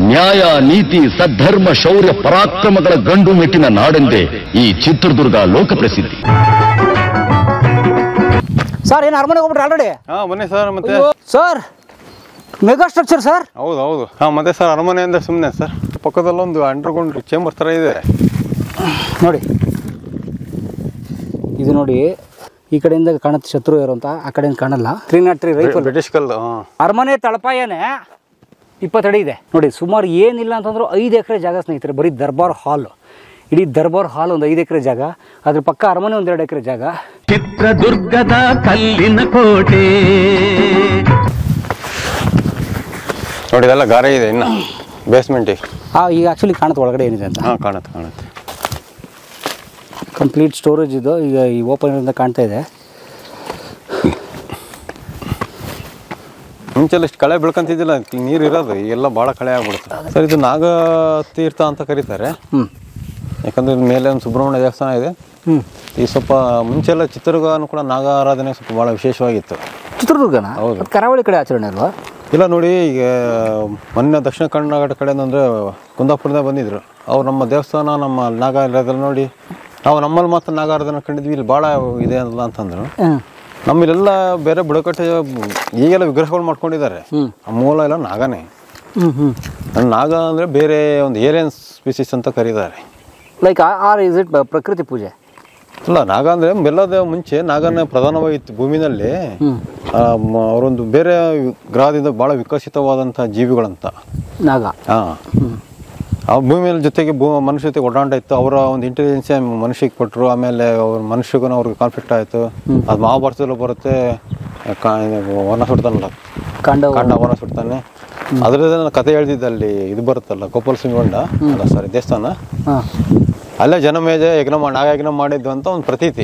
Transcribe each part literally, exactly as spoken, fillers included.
ನ್ಯಾಯ ನೀತಿ ಸದ್ಧರ್ಮ ಶೌರ್ಯ ಪರಾಕ್ರಮಗಳ ಗಂಡು ಮೆಟ್ಟಿನ ನಾಡೆಂದೇ ಈ ಚಿತ್ರದುರ್ಗ ಲೋಕಪ್ರಸಿದ್ಧಿ. ಸರ್ ಏನು ಅರಮನೆ ಹೋಗ್ಬಿಟ್ರೆ ಆಲ್ರೆಡಿ? ಹಾ ಬನ್ನಿ ಸರ್. ಮತ್ತೆ ಸರ್ ಮೆಗಾ ಸ್ಟ್ರಕ್ಚರ್ ಸರ್. ಹೌದು ಹೌದು ಹಾ ಮತ್ತೆ ಸರ್ ಅರಮನೆ ಅಂದ್ರೆ ಸುಮ್ಮನೆ ಸರ್, ಪಕ್ಕದಲ್ಲೊಂದು ಅಂಡರ್ಗ್ರೌಂಡ್ ಚೇಂಬರ್ ಥರ ಇದೆ ನೋಡಿ. ಇದು ನೋಡಿ, ಈ ಕಡೆಯಿಂದ ಕಾಣುತ್ತೆ ಶತ್ರು ಇರೋ ಅಂತ, ಆ ಕಡೆಯಿಂದ ಕಾಣಲ್ಲ. Three nought three rifle British ಕಲ್. ಅರಮನೆ ತಳಪಾಯನೇ ಇಪ್ಪತ್ತಡಿ ಇದೆ ನೋಡಿ. ಸುಮಾರು ಏನಿಲ್ಲ ಅಂತಂದ್ರು ಐದು ಎಕರೆ ಜಾಗ ಸ್ನೇಹಿತರೆ, ಬರೀ ದರ್ಬಾರ್ ಹಾಲ್. ಇಡೀ ದರ್ಬಾರ್ ಹಾಲ್ ಒಂದು ಐದು ಎಕರೆ ಜಾಗ, ಅದ್ರ ಪಕ್ಕ ಅರಮನೆ ಒಂದೆರಡು ಎಕರೆ ಜಾಗ. ಚಿತ್ರದುರ್ಗದ ಕಲ್ಲಿನ ಕೋಟೆ ನೋಡಿ, ಇದೆಲ್ಲ ಗಾರೆ ಇದೆ ಇನ್ನು ಬೇಸ್ಮೆಂಟ್. ಹಾ, ಈಗ ಆಕ್ಚುಲಿ ಕಾಣುತ್ತೆ ಒಳಗಡೆ ಏನಿದೆ ಅಂತ. ಹಾ ಕಾಣುತ್ತೆ ಕಾಣುತ್ತೆ ಕಂಪ್ಲೀಟ್ ಸ್ಟೋರೇಜ್ ಇದು. ಈಗ ಈ ಓಪನ್ ಇಂದ ಕಾಣ್ತಾ ಇದೆ. ಮುಂಚೆಲ್ಲ ಇಷ್ಟು ಕಳೆ ಬೆಳ್ಕೊಂತಿದ್ದಿಲ್ಲ, ನೀರು ಇರೋದು, ಈಗೆಲ್ಲ ಭಾಳ ಕಳೆ ಆಗ್ಬಿಡುತ್ತೆ ಸರ್. ಇದು ನಾಗ ತೀರ್ಥ ಅಂತ ಕರೀತಾರೆ. ಹ್ಞೂ ಯಾಕಂದರೆ ಮೇಲೆ ಒಂದು ಸುಬ್ರಹ್ಮಣ್ಯ ದೇವಸ್ಥಾನ ಇದೆ. ಹ್ಞೂ ಈ ಸ್ವಲ್ಪ ಮುಂಚೆಲ್ಲ ಚಿತ್ರದುರ್ಗನೂ ಕೂಡ ನಾಗ ಆರಾಧನೆ ಸ್ವಲ್ಪ ಭಾಳ ವಿಶೇಷವಾಗಿತ್ತು. ಚಿತ್ರದುರ್ಗನ? ಹೌದು. ಕರಾವಳಿ ಕಡೆ ಆಚರಣೆ ಅಲ್ವಾ? ಇಲ್ಲ ನೋಡಿ, ಈಗ ಮೊನ್ನೆ ದಕ್ಷಿಣ ಕನ್ನಡ ಕಡೆ ಅಂದರೆ ಕುಂದಾಪುರದಾಗ ಬಂದಿದ್ರು ಅವ್ರು. ನಮ್ಮ ದೇವಸ್ಥಾನ ನಮ್ಮ ನಾಗ ಇರೋದ್ರಲ್ಲಿ ನೋಡಿ, ನಾವು ನಮ್ಮಲ್ಲಿ ಮಾತ್ರ ನಾಗ ಆರಾಧನೆ ಕಂಡಿದ್ವಿ, ಇಲ್ಲಿ ಭಾಳ ಇದೆ ಅಲ್ಲ ಅಂತಂದ್ರು. ನಮ್ಮಲ್ಲೆಲ್ಲ ಬೇರೆ ಬುಡಕಟ್ಟೆ ಈಗೆಲ್ಲ ವಿಗ್ರಹಗಳು ಮಾಡ್ಕೊಂಡಿದ್ದಾರೆ. ಮೂಲ ಎಲ್ಲ ನಾಗನೇ. ನಾಗ ಅಂದರೆ ಬೇರೆ ಒಂದು ಏಲಿಯನ್ ಸ್ಪೀಸಿಸ್ ಅಂತ ಕರೀತಾರೆ. ಲೈಕ್ ಆರ್ ಇಸ್ ಇಟ್ ಪ್ರಕೃತಿ ಪೂಜೆ? ಇಲ್ಲ, ನಾಗ ಅಂದರೆ ಬೆಲ್ಲದ ಮುಂಚೆ ನಾಗನ ಪ್ರಧಾನವಾಗಿತ್ತು ಭೂಮಿನಲ್ಲಿ. ಅವರೊಂದು ಬೇರೆ ಗ್ರಹದಿಂದ ಭಾಳ ವಿಕಸಿತವಾದಂಥ ಜೀವಿಗಳಂತ ನಾಗ. ಹಾಂ, ಆ ಭೂಮಿಯಲ್ಲಿ ಜೊತೆಗೆ ಭೂ ಮನುಷ್ಯ ಜೊತೆಗೆ ಒಡಾಟ ಇತ್ತು. ಅವರ ಒಂದು ಇಂಟೆಲಿಜೆನ್ಸ್ ಮನುಷ್ಯಗೆ ಕೊಟ್ಟರು. ಆಮೇಲೆ ಅವ್ರ ಮನುಷ್ಯಗೂ ಅವ್ರಿಗೆ ಕಾನ್ಫ್ಲಿಕ್ಟ್ ಆಯಿತು. ಅದು ಮಹಾಭಾರತದಲ್ಲೂ ಬರುತ್ತೆ, ವನ ಸುಡ್ತಾನಲ್ಲ, ಕಾಂಡ ಕಾಂಡ ವನ ಸುಡ್ತಾನೆ. ಅದರದ್ದು ಕತೆ ಹೇಳ್ದಿದ್ದಲ್ಲಿ ಇದು ಬರುತ್ತಲ್ಲ, ಗೋಪಾಲ ಸಿಂಗೊಂಡ ಅಲ್ಲ ಸಾರಿ ದೇವಸ್ಥಾನ, ಅಲ್ಲೇ ಜನಮೇಜ ಯಜ್ಞ ಮಾಡಿ ನಾಗ ಯಜ್ಞ ಮಾಡಿದ್ದು ಅಂತ ಒಂದು ಪ್ರತೀತಿ.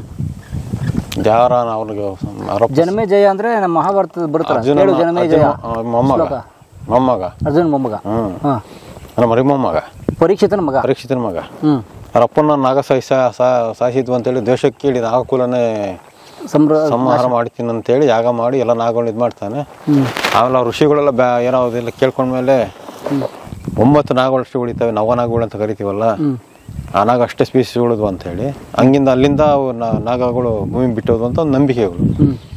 ಯಾರ ಅವ್ರಿಗೆ ಜನಮೇಜಯ ಅಂದ್ರೆ ನಮ್ಮ ಮಹಾಭಾರತದ ಬರುತ್ತಲ್ಲ, ಮೊಮ್ಮಗ ಮೊಮ್ಮಗ ಅರ್ಜುನ್ ಮೊಮ್ಮಗ. ಹ್ಮ್ ನಮ್ಮ ಮರಿ ಮೊಮ್ಮಗ ಪರೀಕ್ಷಿತನ ಮಗ ಪರೀಕ್ಷಿತನ ಮಗ ಅವ್ರ ಅಪ್ಪನ ನಾಗ ಸಾಯಿಸ ಸಾಯಿಸಿದ್ವು ಅಂತೇಳಿ ದೇಶಕ್ಕೆ ಕೇಳಿ ನಾಗಕುಲನೇ ಸಂಹಾರ ಮಾಡ್ತೀನಿ ಅಂತೇಳಿ ಯಾಗ ಮಾಡಿ ಎಲ್ಲ ನಾಗಗಳನ್ನ ಇದು ಮಾಡ್ತಾನೆ. ಆಮೇಲೆ ಅವ್ರ ಋಷಿಗಳೆಲ್ಲ ಬ್ಯಾ ಏನೋ ಅದೆಲ್ಲ ಕೇಳ್ಕೊಂಡ್ಮೇಲೆ ಒಂಬತ್ತು ನಾಗಗಳು ಅಷ್ಟು ಉಳಿತಾವೆ, ನವನಾಗಗಳು ಅಂತ ಕರಿತೀವಲ್ಲ, ಆ ನಾಗ ಅಷ್ಟೇ ಸ್ಪೀಸಿಸ್ ಉಳಿದ್ವು ಅಂತೇಳಿ. ಹಂಗಿಂದ ಅಲ್ಲಿಂದ ಅವು ನಾಗಗಳು ಭೂಮಿ ಬಿಟ್ಟೋದು ಅಂತ ಒಂದು ನಂಬಿಕೆಗಳು.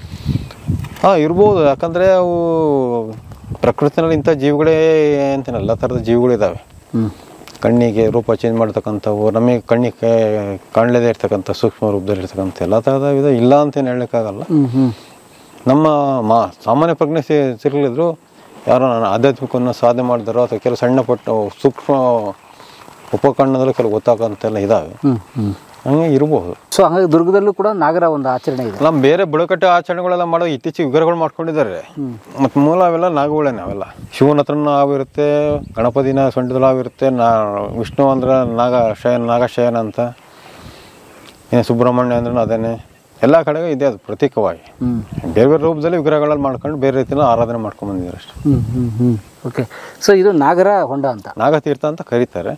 ಹಾಂ ಇರ್ಬೋದು, ಯಾಕಂದರೆ ಅವು ಪ್ರಕೃತಿನಲ್ಲಿ ಇಂಥ ಜೀವಿಗಳೇ ಅಂತೀನಿ, ಎಲ್ಲ ಥರದ ಜೀವಿಗಳಿದ್ದಾವೆ. ಕಣ್ಣಿಗೆ ರೂಪ ಚೇಂಜ್ ಮಾಡ್ತಕ್ಕಂಥವು, ನಮಗೆ ಕಣ್ಣಿಗೆ ಕಾಣಲೇದೇ ಇರ್ತಕ್ಕಂಥ ಸೂಕ್ಷ್ಮ ರೂಪದಲ್ಲಿ ಇರ್ತಕ್ಕಂಥ ಎಲ್ಲ ಥರದ ಇದೆ. ಇಲ್ಲ ಅಂತೇನು ಹೇಳಲಿಕ್ಕಾಗಲ್ಲ. ನಮ್ಮ ಮಾ ಸಾಮಾನ್ಯ ಪ್ರಜ್ಞೆ ಸಿಗಲಿದ್ರು ಯಾರೋ ನಾನು ಆಧ್ಯಾತ್ಮಿಕವನ್ನು ಸಾಧನೆ ಮಾಡಿದಾರೋ ಅಥವಾ ಕೆಲವು ಸಣ್ಣ ಪಟ್ಟ ಸೂಕ್ಷ್ಮ ಉಪಕರಣದಲ್ಲಿ ಕೆಲವು ಗೊತ್ತಾಗಂತೆಲ್ಲ ಇದಾವೆ, ಹಂಗೆ ಇರ್ಬೋದು. ಸೊ ಹಾಗಾಗಿ ದುರ್ಗದಲ್ಲೂ ಕೂಡ ನಾಗರ ಒಂದು ಆಚರಣೆ ಇದೆ. ನಮ್ಮ ಬೇರೆ ಬುಡಕಟ್ಟೆ ಆಚರಣೆಗಳೆಲ್ಲ ಮಾಡೋ ಇತ್ತೀಚೆಗೆ ವಿಗ್ರಹಗಳು ಮಾಡ್ಕೊಂಡಿದ್ದಾರೆ. ಮತ್ತು ಮೂಲ ಅವೆಲ್ಲ ನಾಗಗಳೇನೆ ಅವೆಲ್ಲ. ಶಿವನ ಹತ್ರನೂ ಹಾವಿರುತ್ತೆ, ಗಣಪತಿನ ಸೊಂಟದಲ್ಲಿ ಹಾವಿರುತ್ತೆ, ನಾ ವಿಷ್ಣು ಅಂದ್ರೆ ನಾಗ ಶಯನ ನಾಗಶಯನ ಅಂತ, ಇನ್ನು ಸುಬ್ರಹ್ಮಣ್ಯ ಅಂದ್ರೆ ಅದೇನೆ. ಎಲ್ಲ ಕಡೆಗೂ ಇದೆ ಅದು ಪ್ರತೀಕವಾಗಿ. ಬೇರೆ ಬೇರೆ ರೂಪದಲ್ಲಿ ವಿಗ್ರಹಗಳಲ್ಲಿ ಮಾಡ್ಕೊಂಡು ಬೇರೆ ರೀತಿಯಲ್ಲಿ ಆರಾಧನೆ ಮಾಡ್ಕೊಂಡು ಬಂದಿದ್ದಾರೆ ಅಷ್ಟೇ. ಓಕೆ, ಸೊ ಇದು ನಾಗರ ಹೊಂಡ ಅಂತ, ನಾಗತೀರ್ಥ ಅಂತ ಕರೀತಾರೆ.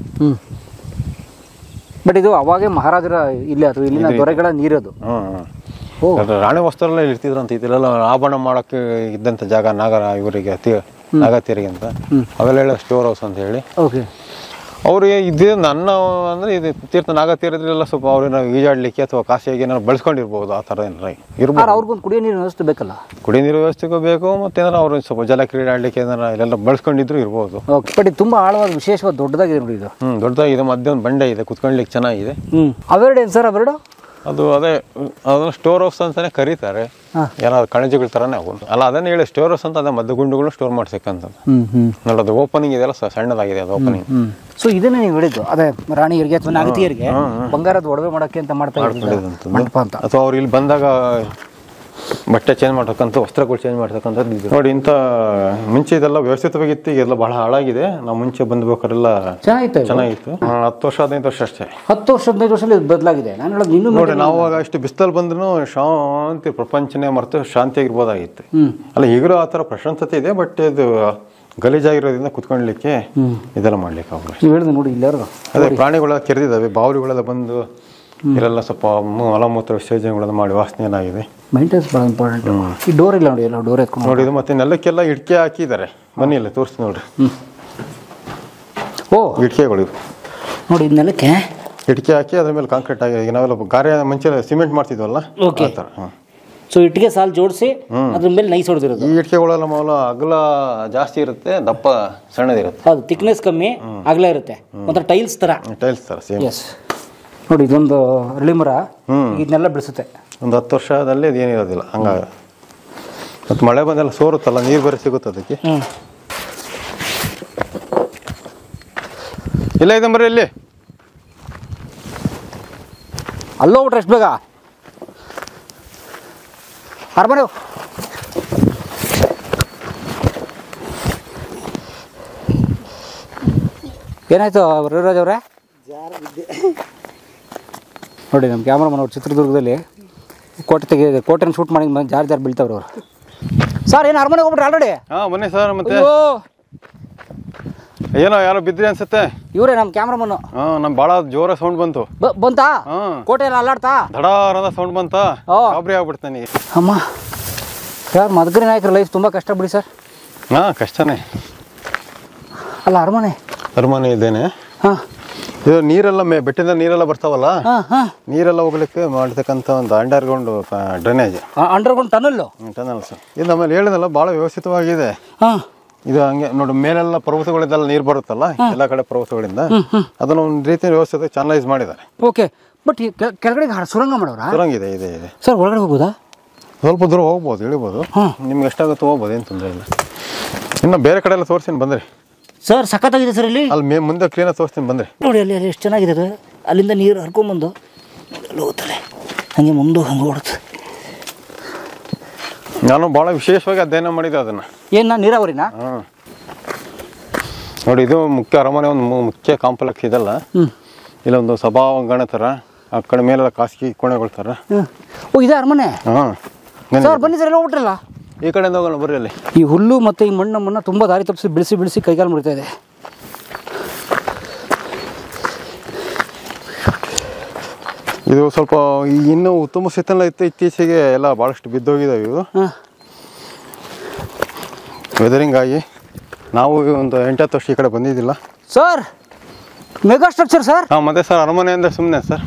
ಬಟ್ ಇದು ಅವಾಗೇ ಮಹಾರಾಜರ ಇಲ್ಲಿ ಅಥವಾ ಇಲ್ಲಿನ ದೊರೆಗಳ ನೀರದು. ಹ್ಮ್ ರಾಣಿ ವಸ್ತ್ರಲ್ಲ ಇರ್ತಿದ್ರು ಅಂತ. ಇದೆಲ್ಲ ಆಭರಣ ಮಾಡೋಕ್ಕೆ ಇದ್ದಂಥ ಜಾಗ ನಾಗರ ಇವರಿಗೆ ನಾಗತೀರಿಗೆ ಅಂತ. ಅವೆಲ್ಲ ಹೇಳ ಸ್ಟೋರ್ ಹೌಸ್ ಅಂತ ಹೇಳಿ. ಓಕೆ, ಅವ್ರಿಗೆ ಇದು ನನ್ನ ಅಂದರೆ ಇದು ತೀರ್ಥ ನಾಗತೀರದ್ರೆಲ್ಲ ಸ್ವಲ್ಪ ಅವ್ರನ್ನ ಈಜಾಡ್ಲಿಕ್ಕೆ ಅಥವಾ ಕಾಸಿಯಾಗಿ ಏನಾದ್ರು ಬಳಸ್ಕೊಂಡಿರ್ಬೋದು, ಆ ಥರ ಏನಾರ ಇರ್ಬೋದು. ಅವ್ರಿಗೊಂದು ಕುಡಿಯೋ ನೀರಿನ ವ್ಯವಸ್ಥೆ ಬೇಕಲ್ಲ? ಕುಡಿಯೋ ನೀರು ವ್ಯವಸ್ಥೆಗೂ ಬೇಕು, ಮತ್ತೇನಾರು ಅವ್ರು ಸ್ವಲ್ಪ ಜಲ ಕ್ರೀಡೆ ಆಡಲಿಕ್ಕೆ ಏನಾರ ಇಲ್ಲೆಲ್ಲ ಬಳಸ್ಕೊಂಡಿದ್ರು ಇರ್ಬೋದು. ಓಕೆ, ಬಟ್ ಇದು ತುಂಬ ಆಳವಾದ ವಿಶೇಷವಾದ ದೊಡ್ಡದಾಗಿದೆ ನೋಡಿ ಇದು. ಹ್ಞೂ ದೊಡ್ಡದಾಗಿದೆ, ಮಧ್ಯೆ ಒಂದು ಬಂಡೆ ಇದೆ, ಕುತ್ಕೊಳ್ಳಿಕ್ಕೆ ಚೆನ್ನಾಗಿದೆ. ಹ್ಞೂ ಅವೆರಡು ಏನು ಸರ್ ಅವೆರಡು? ಅದು ಅದೇ ಅದನ್ನು ಸ್ಟೋರ್ ಹೌಸ್ ಅಂತಾನೆ ಕರೀತಾರೆ. ಏನಾದ್ರು ಕಣಜಗಳ ಥರನೇ ಅವು ಅಲ್ಲ, ಅದನ್ನೇ ಹೇಳಿ ಸ್ಟೋರ್ ಹೌಸ್ ಅಂತ. ಅದೇ ಮದ್ದು ಗುಂಡುಗಳು ಸ್ಟೋರ್ ಮಾಡ್ಸಕ್ಕಂಥದ್ದು. ನೋಡಿ ಅದು ಓಪನಿಂಗ್ ಇದೆಲ್ಲ ಸಣ್ಣದಾಗಿದೆ ಅದು ಓಪನಿಂಗ್. ಸೊ ಇದನ್ನೇ ನೀವು ಹೇಳಿದ್ದು ಅದೇ ರಾಣಿಯರಿಗೆ ಅಥವಾ ನಾಗತಿಯರಿಗೆ ಬಂಗಾರದ ಒಡವೆ ಮಾಡೋಕ್ಕೆ ಅಂತ ಮಾಡ್ತಾ ಇರೋದು ಮಂಟಪ ಅಂತ. ಅಥವಾ ಅವ್ರು ಇಲ್ಲಿ ಬಂದಾಗ ಬಟ್ಟೆ ಚೇಂಜ್ ಮಾಡ್ತಕ್ಕಂಥ, ವಸ್ತ್ರಗಳು ಚೇಂಜ್ ಮಾಡ್ತಕ್ಕಂಥದ್ದು ನೋಡಿ. ಇಂಥ ಮುಂಚೆ ಇದೆಲ್ಲ ವ್ಯವಸ್ಥಿತವಾಗಿತ್ತು, ಇದೆಲ್ಲ ಬಹಳ ಹಾಳಾಗಿದೆ. ನಾವು ಮುಂಚೆ ಬಂದ್ಬೇಕಾರೆಲ್ಲ ಚೆನ್ನಾಗಿತ್ತು ಚೆನ್ನಾಗಿತ್ತು ಹತ್ತು ವರ್ಷ ಹದಿನೈದು ವರ್ಷ ಅಷ್ಟೇ. ಹತ್ತು ವರ್ಷ ಹದಿನೈದು ವರ್ಷದಲ್ಲಿ ಬದಲಾಗಿದೆ. ನಾನು ಹೇಳೋದು ಇನ್ನು ನೋಡಿ, ನಾವು ಆಗ ಇಷ್ಟು ಬಿಸ್ತಲ್ಲಿ ಬಂದ್ರೂ ಶಾಂತಿ, ಪ್ರಪಂಚನೇ ಮರೆತು ಶಾಂತಿಯಾಗಿರ್ಬೋದಾಗಿತ್ತು. ಅಲ್ಲ ಈಗಲೂ ಆ ಥರ ಪ್ರಶಾಂತತೆ ಇದೆ, ಬಟ್ ಇದು ಗಲೀಜಾಗಿರೋದ್ರಿಂದ ಕುತ್ಕೊಳ್ಳಲಿಕ್ಕೆ ಇದೆಲ್ಲ ಮಾಡ್ಲಿಕ್ಕೆ ಆಗ ಹೇಳಿದೆ ನೋಡಿ. ಇಲ್ಲಾರು ಅದೇ ಪ್ರಾಣಿಗಳೆಲ್ಲ ಕೆರೆದಿದ್ದಾವೆ, ಬಾವಲಿಗಳೆಲ್ಲ ಬಂದು ಇಲ್ಲೆಲ್ಲ ಸ್ವಲ್ಪ ಮಲಮೂತ್ರ ವಿಸರ್ಜನೆಗಳೆಲ್ಲ ಮಾಡಿ ವಾಸನೆ ಏನಾಗಿದೆ. ಮೈಂಟೆನೆನ್ಸ್ ಭಾಳ ಇಂಪಾರ್ಟೆಂಟ್. ಈ ಡೋರ್ ಇಲ್ಲ ನೋಡಿ, ಎಲ್ಲ ಡೋರ್ ಎತ್ಕೊಂಡು ನೋಡಿ. ಇದು ಮತ್ತೆ ನೆಲಕ್ಕೆಲ್ಲ ಇಟ್ಕೆ ಹಾಕಿದ್ದಾರೆ. ಬನ್ನಿ ಇಲ್ಲ ತೋರಿಸಿ ನೋಡ್ರಿ. ಓ ಇಟ್ಟಿಗೆಗಳು ಇವು ನೋಡಿ ಇದು ನೆಲಕ್ಕೆ ಇಟ್ಟಿಗೆ ಹಾಕಿ ಅದ್ರ ಮೇಲೆ ಕಾಂಕ್ರೀಟ್ ಆಗಿ ಈಗ ನಾವೆಲ್ಲ ಗಾರೆ ಮುಂಚೆ ಸಿಮೆಂಟ್ ಮಾಡ್ತಿದ್ವಲ್ಲ ಓಕೆ ಆ ಥರ ಹಾಂ ಸೊ ಇಟ್ಟಿಗೆ ಸಾಲು ಜೋಡಿಸಿ ಅದ್ರ ಮೇಲೆ ನೈಸ್ ಹೊಡೆದಿರೋದು. ಈ ಇಟ್ಟಿಗೆಗಳೆಲ್ಲ ಮಾಮೂಲು ಅಗಲ ಜಾಸ್ತಿ ಇರುತ್ತೆ, ದಪ್ಪ ಸಣ್ಣದಿರುತ್ತೆ. ಹೌದು, ಥಿಕ್ನೆಸ್ ಕಮ್ಮಿ, ಅಗಲ ಇರುತ್ತೆ, ಒಂಥರ ಟೈಲ್ಸ್ ಥರ. ಟೈಲ್ಸ್ ಥರ ಸೇಮ್. ಎಸ್ ನೋಡಿ ಇದೊಂದು ಅರಳಿ ಮರ ಇದನ್ನೆಲ್ಲ ಬೆಳೆಸುತ್ತೆ. ಒಂದು ಹತ್ತು ವರ್ಷದಲ್ಲಿ ಇದೇನಿರೋದಿಲ್ಲ ಹಂಗಾಗಿ. ಮತ್ತು ಮಳೆ ಬಂದೆಲ್ಲ ಸೋರುತ್ತಲ್ಲ, ನೀರು ಬೇರೆ ಸಿಗುತ್ತೆ ಅದಕ್ಕೆ. ಇಲ್ಲ ಇದೆ ಮರ ಇಲ್ಲಿ ಅಲ್ಲೋಗ್ಬಿಟ್ರೆ ಎಷ್ಟು ಬೇಗ ಅರಮನೆ. ಏನಾಯ್ತು ರವಿರಾಜ್ ಅವರೇ? ನೋಡಿ ನಮ್ಮ ಕ್ಯಾಮ್ರಾಮನ್ ಅವ್ರು ಚಿತ್ರದುರ್ಗದಲ್ಲಿ ಕೋಟೆ ತೆಗೆದಿದೆ, ಕೋಟೆನ ಶೂಟ್ ಮಾಡಿ ಬಂದು ಜಾರ್ ಜಾರ್ ಬೀಳ್ತಾವ್ರು ಅವರು. ಸರ್ ಏನು ಅರಮನೆಗೆ ಹೋಗ್ಬಿಟ್ರೆ ಆಲ್ರೆಡಿ? ಹಾಂ ಬನ್ನಿ ಸರ್. ಮತ್ತೆ ಏನೋ ಯಾರೋ ಬಿದ್ರಿ ಅನ್ಸುತ್ತೆ. ಇವರೇ ನಮ್ಮ ಕ್ಯಾಮ್ರಾಮನ್. ಹಾಂ ನಮ್ ಭಾಳ ಜೋರ ಸೌಂಡ್ ಬಂತು. ಬಂತಾ? ಹಾಂ ಕೋಟೆ ಎಲ್ಲ ಅಲ್ಲಾಡ್ತಾ ಧಡಾರದ ಸೌಂಡ್ ಬಂತ. ಗಾಬರಿ ಆಗ್ಬಿಡ್ತಾನೆ. ಅಮ್ಮ ಸರ್, ಮದಕರಿ ನಾಯಕರ ಲೈಫ್ ತುಂಬ ಕಷ್ಟ ಬಿಡಿ ಸರ್. ಹಾಂ ಕಷ್ಟನೇ. ಅಲ್ಲ ಅರಮನೆ ಅರಮನೆ ಇದ್ದೇನೆ. ಹಾಂ ಇದು ನೀರೆಲ್ಲ ಮೇ ಬೆಟ್ಟದಿಂದ ನೀರೆಲ್ಲ ಬರ್ತಾವಲ್ಲ, ಹಾಂ ಹಾಂ ನೀರೆಲ್ಲ ಹೋಗ್ಲಿಕ್ಕೆ ಮಾಡ್ತಕ್ಕಂಥ ಒಂದು underground drainage, underground tunnel tunnel sir. ಇದು ಆಮೇಲೆ ಹೇಳಿದಲ್ಲ ಭಾಳ ವ್ಯವಸ್ಥಿತವಾಗಿದೆ. ಹಾಂ ಇದು ಹಂಗೆ ನೋಡಿ, ಮೇಲೆಲ್ಲ ಪರ್ವತಗಳಿಂದೆಲ್ಲ ನೀರು ಬರುತ್ತಲ್ಲ ಎಲ್ಲ ಕಡೆ ಪರ್ವತಗಳಿಂದ, ಅದನ್ನ ಒಂದು ರೀತಿ ವ್ಯವಸ್ಥೆ ಚಾನಲೈಸ್ ಮಾಡಿದ್ದಾರೆ. ಓಕೆ, ಬಟ್ ಕೆಳಗಡೆ ಸುರಂಗ ಮಾಡೋರ? ಸುರಂಗ ಇದೆ ಇದೆ ಇದೆ ಸರ್. ಒಳಗಡೆ ಹೋಗ್ಬೋದಾ? ಸ್ವಲ್ಪ ದೂರ ಹೋಗ್ಬೋದು, ಇಳಿಬೋದು. ನಿಮ್ಗೆ ಎಷ್ಟಾಗುತ್ತೋ ಹೋಗ್ಬೋದು, ಏನು ತೊಂದರೆ ಇಲ್ಲ. ಇನ್ನು ಬೇರೆ ಕಡೆ ಎಲ್ಲ ತೋರಿಸ್ತೀನಿ ಬಂದ್ರಿ ಸರ್. ಸಖತ್ತಾಗಿದೆ ಸರ್. ಇಲ್ಲಿ ಅಲ್ಲಿ ಮೇ ಮುಂದೆ ಕ್ಲೀನಾಗಿ ತೋರಿಸ್ತೀನಿ ಬಂದ್ರಿ. ನೋಡಿ ಅಲ್ಲಿ ಅಲ್ಲಿ ಎಷ್ಟು ಚೆನ್ನಾಗಿದೆ ಅದು. ಅಲ್ಲಿಂದ ನೀರು ಹರ್ಕೊಂಬಂದು ಅಲ್ಲಿ ಹೋಗುತ್ತಲ್ಲ, ಹಂಗೆ ಮುಂದೆ ಹಂಗೆ ಓಡುತ್ತೆ. ನಾನು ಭಾಳ ವಿಶೇಷವಾಗಿ ಅಧ್ಯಯನ ಮಾಡಿದ್ದೆ ಅದನ್ನು. ಏನು ನೀರಾವರಿನಾ? ಹಾಂ ನೋಡಿ, ಇದು ಮುಖ್ಯ ಅರಮನೆ, ಒಂದು ಮುಖ್ಯ ಕಾಂಪ್ಲೆಕ್ಸ್ ಇದಲ್ಲ. ಇಲ್ಲೊಂದು ಸಭಾಂಗಣ ಥರ, ಆ ಕಡೆ ಮೇಲೆಲ್ಲ ಖಾಸಗಿ ಕೋಣೆಗಳ ಥರ. ಓ ಇದೆ ಅರಮನೆ. ಹಾಂ ಸರ್ ಬನ್ನಿ ಸರ್, ಎಲ್ಲ ಹೋಗ್ಬಿಟ್ರಲ್ಲ. ಈ ಕಡೆಯಿಂದ ಹೋಗೋಣ ಬರ್ರಿ. ಅಲ್ಲಿ ಈ ಹುಲ್ಲು ಮತ್ತು ಈ ಮಣ್ಣು ನಮ್ಮನ್ನು ತುಂಬ ದಾರಿ ತಪ್ಪಿಸಿ ಬಿಡಿಸಿ ಬಿಡಿಸಿ ಕೈಕಾಲು ಮುರಿತಾ ಇದೆ. ಇದು ಸ್ವಲ್ಪ ಇನ್ನೂ ಉತ್ತಮ ಸ್ಥಿತಿಯಲ್ಲ ಇತ್ತು. ಇತ್ತೀಚೆಗೆ ಎಲ್ಲ ಭಾಳಷ್ಟು ಬಿದ್ದೋಗಿದ್ದಾವೆ ಇವು, ವೆದರಿಂಗ್ ಆಗಿ. ನಾವು ಒಂದು ಎಂಟತ್ತು ವರ್ಷ ಈ ಕಡೆ ಬಂದಿದ್ದಿಲ್ಲ ಸರ್. Mega structure sir. ಹಾಂ ಮತ್ತೆ ಸರ್, ಅರಮನೆ ಅಂದರೆ ಸುಮ್ಮನೆ ಸರ್.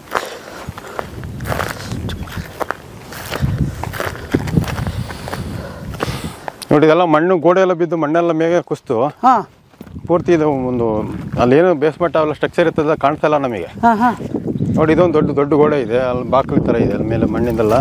ನೋಡಿ ಇದೆಲ್ಲ ಮಣ್ಣು, ಗೋಡೆ ಎಲ್ಲ ಬಿದ್ದು ಮಣ್ಣೆಲ್ಲ ಮೇಗೆ ಕುಸ್ತು ಹಾಂ ಪೂರ್ತಿ ಇದು ಒಂದು ಅಲ್ಲೇನು ಬೇಸ್ಮೆಂಟ್ ಅವೆಲ್ಲ ಸ್ಟ್ರಕ್ಚರ್ ಇರ್ತದೆ ಕಾಣ್ತಾ ಇಲ್ಲ ನಮಗೆ. ಹಾಂ ಹಾಂ ನೋಡಿ ಇದೊಂದು ದೊಡ್ಡ ದೊಡ್ಡ ಗೋಡೆ ಇದೆ, ಅಲ್ಲಿ ಬಾಗಿಲು ಥರ ಇದೆ, ಅಲ್ಲಿ ಮೇಲೆ ಮಣ್ಣಿಂದೆಲ್ಲ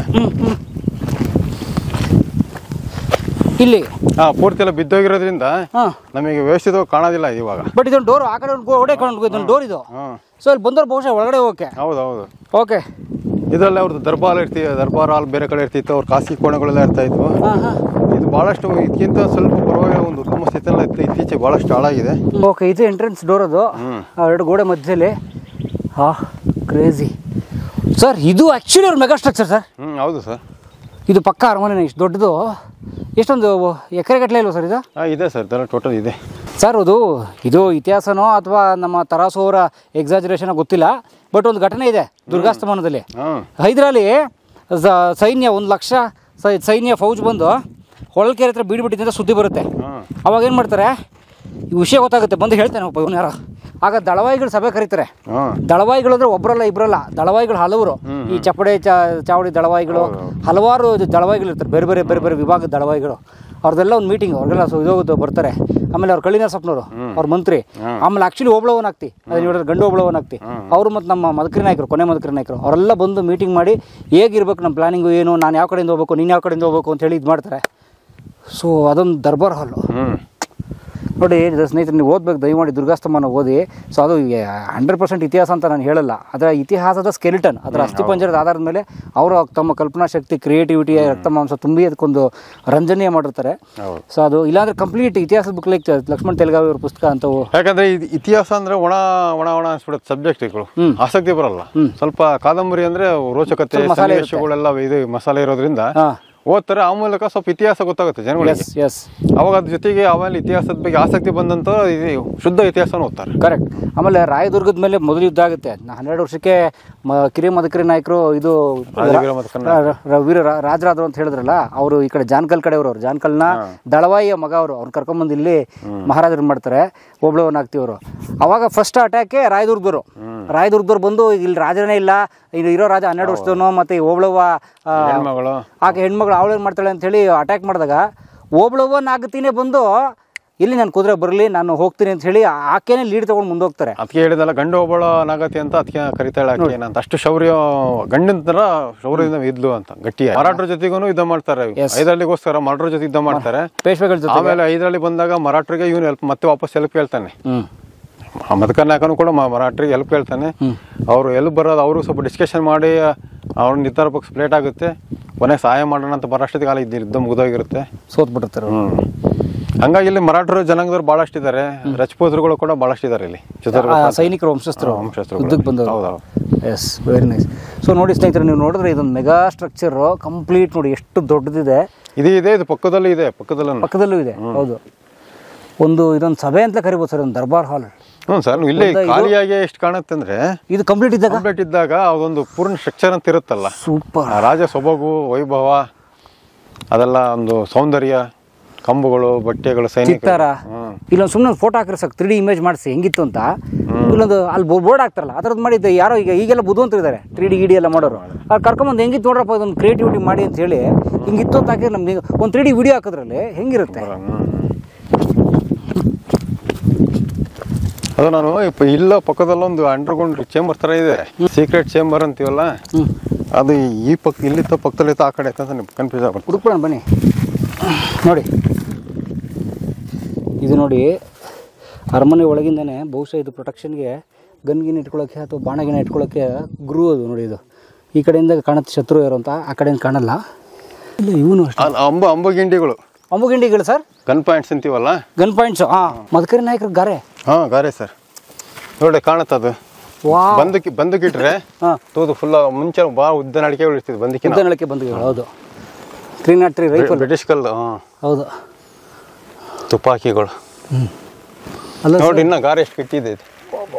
ಇಲ್ಲಿ. ಹಾಂ ಪೂರ್ತಿ ಎಲ್ಲ ಬಿದ್ದೋಗಿರೋದ್ರಿಂದ ಹಾಂ ನಮಗೆ ವ್ಯವಸ್ಥಿತವಾಗಿ ಕಾಣೋದಿಲ್ಲ ಇವಾಗ. ಬಟ್ ಇದೊಂದು ಡೋರ್, ಆ ಕಡೆ ಒಂದು ಗೋಡೆ ಕೊಂಡು ಇದೊಂದು ಡೋರ್ ಇದು. ಹಾಂ ಸೊ ಇಲ್ಲಿ ಬಂದವ್ರು ಬಹುಶಃ ಒಳಗಡೆ ಹೋಗಕ್ಕೆ. ಹೌದು ಹೌದು. ಓಕೆ. ಇದರಲ್ಲಿ ಅವ್ರದ್ದು ದರ್ಬಾರ್ ಇರ್ತಿ ದರ್ಬಾರ್ ಹಾಲ್ ಬೇರೆ ಕಡೆ ಇರ್ತಿತ್ತು, ಅವ್ರ ಖಾಸಗಿ ಕೋಣೆಗಳೆಲ್ಲ ಇರ್ತಾ ಇದ್ವು. ಹಾಂ ಹಾಂ ಇದು ಭಾಳಷ್ಟು ಇದಕ್ಕಿಂತ ಸ್ವಲ್ಪ ಪರವಾಗಿಲ್ಲ, ಒಂದು ಉತ್ತಮ ಸ್ಥಿತಿಯಲ್ಲ ಇತ್ತು. ಇತ್ತೀಚೆಗೆ ಭಾಳಷ್ಟು ಹಾಳಾಗಿದೆ. ಓಕೆ, ಇದು ಎಂಟ್ರೆನ್ಸ್ ಡೋರ್ ಅದು. ಎರಡು ಗೋಡೆ ಮಧ್ಯದಲ್ಲಿ. ಹಾ ಕ್ರೇಜಿ ಸರ್. ಇದು ಆ್ಯಕ್ಚುಲಿ ಅವ್ರ ಮೆಗಾ ಸ್ಟ್ರಕ್ಚರ್ ಸರ್. ಹ್ಞೂ ಹೌದು ಸರ್. ಇದು ಪಕ್ಕ ಅರಮನೆ ಇಷ್ಟು ದೊಡ್ಡದು. ಎಷ್ಟೊಂದು ಎಕರೆಗಟ್ಟಲೆ ಇಲ್ವ ಸರ್ ಇದು? ಹಾಂ ಇದೆ ಸರ್, ಇದೆಲ್ಲ ಟೋಟಲ್ ಇದೆ ಸರ್. ಅದು ಇದು ಇತಿಹಾಸನೋ ಅಥವಾ ನಮ್ಮ ತರಾಸು ಅವರ ಎಕ್ಸಾಜರೇಷನೋ ಗೊತ್ತಿಲ್ಲ, ಬಟ್ ಒಂದು ಘಟನೆ ಇದೆ ದುರ್ಗಾಸ್ತಮಾನದಲ್ಲಿ. ಹೈದರಾಲಿ ಸೈನ್ಯ ಒಂದು ಲಕ್ಷ ಸೈನ್ಯ ಫೌಜ್ ಬಂದು ಹೊಳಲ್ಕೆರೆ ಹತ್ರ ಬೀಡ್ಬಿಟ್ಟಿದೆ ಅಂತ ಸುದ್ದಿ ಬರುತ್ತೆ. ಅವಾಗ ಏನು ಮಾಡ್ತಾರೆ, ಈ ವಿಷಯ ಗೊತ್ತಾಗುತ್ತೆ, ಬಂದು ಹೇಳ್ತಾನೆ ಒಬ್ಬ ಇವನು ಯಾರೋ. ಆಗ ದಳವಾಯಿಗಳು ಸಭೆ ಕರೀತಾರೆ. ದಳವಾಯಿಗಳು ಅಂದರೆ ಒಬ್ಬರಲ್ಲ ಇಬ್ಬರಲ್ಲ, ದಳವಾಯಿಗಳು ಹಲವರು. ಈ ಚಪ್ಪಡೆ ಚಾವಡಿ ದಳವಾಯಿಗಳು, ಹಲವಾರು ದಳವಾಯಿಗಳು ಇರ್ತಾರೆ, ಬೇರೆ ಬೇರೆ ಬೇರೆ ಬೇರೆ ವಿಭಾಗದ ದಳವಾಯಿಗಳು. ಅವ್ರದ್ದೆಲ್ಲ ಒಂದು ಮೀಟಿಂಗ್, ಅವ್ರಿಗೆಲ್ಲ ಇದೋಗುತ್ತೆ ಬರ್ತಾರೆ. ಆಮೇಲೆ ಅವ್ರು ಕಳಿನರಸಪ್ಪನವರು, ಅವ್ರ ಮಂತ್ರಿ. ಆಮೇಲೆ ಆ್ಯಕ್ಚುಲಿ ಓಬಳವನ್ ಆಗ್ತಿ, ಅದನ್ನ ನೋಡಿದ್ರೆ ಗಂಡು ಓಬಳವನ್ ಆಗ್ತಿ. ಅವರು ಮತ್ತು ನಮ್ಮ ಮದಕರಿ ನಾಯಕರು, ಕೊನೆ ಮದಕರಿ ನಾಯಕರು, ಅವರೆಲ್ಲ ಬಂದು ಮೀಟಿಂಗ್ ಮಾಡಿ ಹೇಗಿರ್ಬೇಕು ನಮ್ಮ ಪ್ಲಾನಿಂಗು ಏನು, ನಾನು ಯಾವ ಕಡೆಯಿಂದ ಹೋಗ್ಬೇಕು, ನೀನು ಯಾವ ಕಡೆಯಿಂದ ಹೋಗ್ಬೇಕು ಅಂತ ಹೇಳಿ ಇದು ಮಾಡ್ತಾರೆ. ಸೊ ಅದೊಂದು ದರ್ಬಾರ್ ಹಾಲು ನೋಡಿ ಸ್ನೇಹಿತರೆ, ನೀವು ಓದ್ಬೇಕು ದಯಮಾಡಿ ದುರ್ಗಾಸ್ತಮಾನ ಓದಿ. ಸೊ ಅದು ಹಂಡ್ರೆಡ್ ಪರ್ಸೆಂಟ್ ಇತಿಹಾಸ ಅಂತ ನಾನು ಹೇಳಲ್ಲ, ಅದರ ಇತಿಹಾಸದ ಸ್ಕೆಲಿಟನ್, ಅದರ ಅಸ್ಥಿಪಂಜರದ ಆಧಾರದ ಮೇಲೆ ಅವರು ತಮ್ಮ ಕಲ್ಪನಾ ಶಕ್ತಿ, ಕ್ರಿಯೇಟಿವಿಟಿ, ರಕ್ತ ಮಾಂಸ ತುಂಬಿ ಅದಕ್ಕೊಂದು ರಂಜನೀಯ ಮಾಡಿರ್ತಾರೆ. ಸೊ ಅದು ಇಲ್ಲಾಂದ್ರೆ ಕಂಪ್ಲೀಟ್ ಇತಿಹಾಸದ ಬುಕ್ ಲೈಕ್ ಲಕ್ಷ್ಮಣ್ ತೆಲಗಾವಿ ಅವ್ರ ಪುಸ್ತಕ ಅಂತವು. ಯಾಕಂದ್ರೆ ಇತಿಹಾಸ ಅಂದ್ರೆ ಒಣ ಒಣ ಒಣ ಅನ್ಸ್ಬಿಡುತ್ತೆ ಸಬ್ಜೆಕ್ಟ್ಗಳು, ಆಸಕ್ತಿ ಬರಲ್ಲ. ಸ್ವಲ್ಪ ಕಾದಂಬರಿ ಅಂದ್ರೆ ರೋಚಕತೆ, ಸನ್ನಿವೇಶಗಳೆಲ್ಲ ಇದು ಮಸಾಲೆ ಇರೋದ್ರಿಂದ ಓದ್ತಾರೆ, ಆ ಮೂಲಕ ಸ್ವಲ್ಪ ಇತಿಹಾಸ ಗೊತ್ತಾಗುತ್ತೆ ಜನಗಳಿಗೆ. ಎಸ್ ಅವಾಗ ಅದ್ರ ಜೊತೆಗೆ ಆಮೇಲೆ ಇತಿಹಾಸದ ಬಗ್ಗೆ ಆಸಕ್ತಿ ಬಂದಂತ ಇದು ಶುದ್ಧ ಇತಿಹಾಸನ ಓದ್ತಾರೆ. ಕರೆಕ್ಟ್. ಆಮೇಲೆ ರಾಯದುರ್ಗದ ಮೇಲೆ ಮೊದಲು ಯುದ್ಧ ಆಗುತ್ತೆ ಹನ್ನೆರಡು ವರ್ಷಕ್ಕೆ. ಮ ಕಿರಿಯ ಮದಕರಿ ನಾಯಕರು ಇದು ವೀರ ರಾಜರಾದ್ರು ಅಂತ ಹೇಳಿದ್ರಲ್ಲ, ಅವರು ಈ ಕಡೆ ಜಾನ್ಕಲ್ ಕಡೆಯವರು. ಅವ್ರು ಜಾನ್ಕಲ್ನ ದಳವಾಯಿಯ ಮಗ ಅವರು. ಅವ್ರು ಕರ್ಕೊಂಬಂದು ಇಲ್ಲಿ ಮಹಾರಾಜರು ಮಾಡ್ತಾರೆ, ಓಬಳವನಾಗ್ತಿವರು. ಅವಾಗ ಫಸ್ಟ್ ಅಟ್ಯಾಕೆ ರಾಯದುರ್ಗದವರು. ರಾಯದುರ್ಗದವ್ರು ಬಂದು ಇಲ್ಲಿ ರಾಜನೇ ಇಲ್ಲ, ಇದು ಇರೋ ರಾಜ ಹನ್ನೆರಡು ವರ್ಷದವನು, ಮತ್ತೆ ಓಬಳವ್ವ ಆಕೆ ಹೆಣ್ಮಗಳು ಅವಳೇನು ಮಾಡ್ತಾಳೆ ಅಂತ ಹೇಳಿ ಅಟ್ಯಾಕ್ ಮಾಡಿದಾಗ ಓಬಳವ್ವ ನಾಗತಿನೇ ಬಂದು ಇಲ್ಲಿ ನಾನು ಕುದುರೆ ಬರಲಿ, ನಾನು ಹೋಗ್ತೀನಿ ಅಂತ ಹೇಳಿ ಆಕೆನೇ ಲೀಡ್ ತಗೊಂಡು ಮುಂದೆ ಹೋಗ್ತಾರೆ. ಅದಕ್ಕೆ ಹೇಳಿದಲ್ಲ ಗಂಡು ಒಬ್ಬಳ ನಾಗತಿ ಅಂತ, ಅದಕ್ಕೆ ಕರಿತಾಳೆ ಆಕೆ ಏನಂತ. ಅಷ್ಟು ಶೌರ್ಯ, ಗಂಡಿನ ತರ ಶೌರ್ಯದಿಂದ ಇದ್ಲು ಅಂತ. ಗಟ್ಟಿಯ ಮರಾಠರ ಜೊತೆಗೂ ಯುದ್ಧ ಮಾಡ್ತಾರೆ. ಐದರಳ್ಳಿಗೋಸ್ಕರ ಮರಾಠರ ಜೊತೆ ಯುದ್ಧ ಮಾಡ್ತಾರೆ, ಪೇಶ್ವೆಗಳ ಜೊತೆ. ಆಮೇಲೆ ಐದರಳ್ಳಿ ಬಂದಾಗ ಮರಾಠರಿಗೆ ಇವನು ಹೆಲ್ಪ್ ಮತ್ತೆ ವಾಪಸ್ ಹೆಲ್ಪ್ ಕೇಳ್ತಾನೆ. ಮದಕರಿ ನಾಯಕನು ಕೂಡ ಮರಾಠರಿಗೆ ಹೆಲ್ಪ್ ಕೇಳ್ತಾನೆ. ಅವರು ಎಲ್ಲಿ ಬರೋದು ಅವರು ಸ್ವಲ್ಪ ಡಿಸ್ಕಷನ್ ಮಾಡಿ ಅವ್ರ ನಿರ್ಧಾರ ಪಕ್ಷ ಸ್ಪ್ಲೇಟ್ ಆಗುತ್ತೆ. ಕೊನೆಗೆ ಸಹಾಯ ಮಾಡೋಣ ಅಂತ ಬರೋಷ್ಟೊತ್ತಿಗೆ ಕಾಲ ಯುದ್ಧ ಮುಗಿದೋಗಿರುತ್ತೆ, ಸೋತ್ ಬಿಟ್ಟಿರ್ತಾರೆ. ಹ್ಮ್ ಹಂಗಾಗಿ ಇಲ್ಲಿ ಮರಾಠರು ಜನಾಂಗದವ್ರು ಬಹಳಷ್ಟು ಇದ್ದಾರೆ, ರಜಪೂತರುಗಳು ಕೂಡ ಬಹಳಷ್ಟು ಇದ್ದಾರೆ ಇಲ್ಲಿ. ಸೈನಿಕರು ವಂಶಸ್ಥರು ವಂಶಸ್ಥರು ಯುದ್ಧಕ್ಕೆ ಬಂದವರು. S, very nice. ಸೊ ನೋಡಿ ಸ್ನೇಹಿತರೆ, ನೀವು ನೋಡಿದ್ರೆ ಇದೊಂದು ಮೆಗಾ ಸ್ಟ್ರಕ್ಚರ್ ಕಂಪ್ಲೀಟ್ ನೋಡಿ ಎಷ್ಟು ದೊಡ್ಡದಿದೆ. ಇದು ಇದೆ, ಇದು ಪಕ್ಕದಲ್ಲೂ ಇದೆ, ಪಕ್ಕದಲ್ಲೂ ಪಕ್ಕದಲ್ಲೂ ಇದೆ. ಹೌದು, ಒಂದು ಇದೊಂದು ಸಭೆ ಅಂತ ಕರಿಬೋದು ಸರ್, ಒಂದು ದರ್ಬಾರ್ ಹಾಲ್. ಹ್ಞೂ ಸರ್, ಇಲ್ಲಿ ಖಾಲಿಯಾಗಿ ಎಷ್ಟು ಕಾಣುತ್ತೆ ಅಂದ್ರೆ ಇದು ಕಂಪ್ಲೀಟ್ ಇದ್ದಾಗ ಕಂಪ್ಲೀಟ್ ಇದ್ದಾಗ ಅದೊಂದು ಪೂರ್ಣ ಸ್ಟ್ರಕ್ಚರ್ ಅಂತ ಇರುತ್ತಲ್ಲ, ಸೂಪರ್. ರಾಜ ಸೊಬಗು, ವೈಭವ, ಅದೆಲ್ಲ ಒಂದು ಸೌಂದರ್ಯ, ಕಂಬಗಳು, ಬಟ್ಟೆಗಳು, ಚಿತ್ತಾರ. ಇಲ್ಲೊಂದು ಸುಮ್ಮನೆ ಫೋಟೋ ಹಾಕಿದ್ರೆ ಸಾಕು, ತ್ರೀ ಡಿ ಇಮೇಜ್ ಮಾಡಿಸಿ ಹೆಂಗಿತ್ತು ಅಂತ. ಇಲ್ಲೊಂದು ಅಲ್ಲಿ ಬೋರ್ಡ್ ಹಾಕ್ತಾರಲ್ಲ ಆ ಥರದ್ದು ಮಾಡಿದ್ದೆ ಯಾರೋ. ಈಗ ಈಗೆಲ್ಲ ಬುದ್ಧಿವಂತರಿದ್ದಾರೆ ತ್ರೀ ಡಿ ಗಿಡಿ ಎಲ್ಲ ಮಾಡೋರು. ಅಲ್ಲಿ ಕರ್ಕೊಂಬಂದು ಹೆಂಗಿತ್ತು ನೋಡ್ರಪ್ಪ, ಇದೊಂದು ಕ್ರಿಯೇಟಿವಿಟಿ ಮಾಡಿ ಅಂತ ಹೇಳಿ ಹಿಂಗಿತ್ತು ಅಂತ ಹಾಕಿದ್ರೆ ನಮ್ಗೆ ಒಂದು ತ್ರೀ ಡಿ ವಿಡಿಯೋ ಹಾಕಿದ್ರಲ್ಲಿ ಹೆಂಗಿರುತ್ತೆ. ಅದು ನಾನು ಇಲ್ಲ ಪಕ್ಕದಲ್ಲೊಂದು ಅಂಡರ್ಗ್ರೌಂಡ್ ಚೇಂಬರ್ ಥರ ಇದೆ, ಸೀಕ್ರೆಟ್ ಚೇಂಬರ್ ಅಂತೀವಲ್ಲ, ಅದು ಈ ಪಕ್ಕ ಇಲ್ಲಿತ್ತ ಪಕ್ಕದಲ್ಲಿತ್ತ ಆ ಕಡೆ ಅಂತ ನಿಮ್ಗೆ ಕನ್ಫ್ಯೂಸ್ ಆಗ್ಬಿಟ್ಟು. ಹುಡುಕೋಣ ಬನ್ನಿ. ನೋಡಿ ಇದು ನೋಡಿ, ಅರಮನೆ ಒಳಗಿಂದನೇ ಬಹುಶಃ ಇದು ಪ್ರೊಟೆಕ್ಷನ್ಗೆ ಗನ್ಗಿನ ಇಟ್ಕೊಳ್ಳೋಕ್ಕೆ ಅಥವಾ ಬಾಣಗಿನ ಇಟ್ಕೊಳ್ಳೋಕ್ಕೆ ಗ್ರೂ ಅದು ನೋಡಿ. ಇದು ಈ ಕಡೆಯಿಂದ ಕಾಣುತ್ತೆ ಶತ್ರು ಯಾರು ಅಂತ, ಆ ಕಡೆಯಿಂದ ಕಾಣಲ್ಲ. ಇಲ್ಲ ಇವನು ಅಂಬ ಅಂಬಗಿಂಡಿಗಳು ಅಂಬುಗಿಂಡಿಗಳು ಸರ್, ಗನ್ ಪಾಯಿಂಟ್ಸ್ ಅಂತೀವಲ್ಲ, ಗನ್ ಪಾಯಿಂಟ್ಸ್. ಹಾಂ, ಮದಕರಿ ನಾಯಕರ ಗಾರೆ. ಹಾಂ, ಗಾರೆ ಸರ್. ನೋಡಿ ಕಾಣುತ್ತದು. ಬಂದೂಕಿ ಬಂದೂಕಿಟ್ರೆ ತೂದು ಫುಲ್ ಮುಂಚೆ ಭಾಳ ಉದ್ದ ನಡಿಕೆ ಇರ್ತಿದ್ದು, ಬಂದೂಕಿನ ಉದ್ದ ನಡಿಕೆ ಬಂದೂಕಿಗಳು. ಹೌದು, three nought three rifle, British ಕಲ್ಲು. ಹಾಂ ಹೌದು, ತುಪಾಕಿಗಳು. ಅಲ್ಲ ನೋಡಿ ಇನ್ನ ಗಾರೆ ಎಷ್ಟು ಕಿಟ್ಟಿದೆ ಇದು.